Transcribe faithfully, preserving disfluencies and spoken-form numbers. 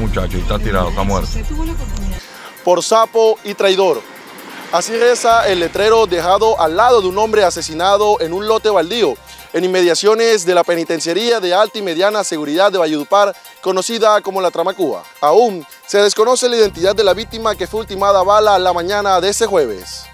muchacho y está tirado, está muerto. Por sapo y traidor. Así reza el letrero dejado al lado de un hombre asesinado en un lote baldío, en inmediaciones de la penitenciaría de alta y mediana seguridad de Valledupar, conocida como la Tramacuba. Aún se desconoce la identidad de la víctima que fue ultimada a bala la mañana de ese jueves.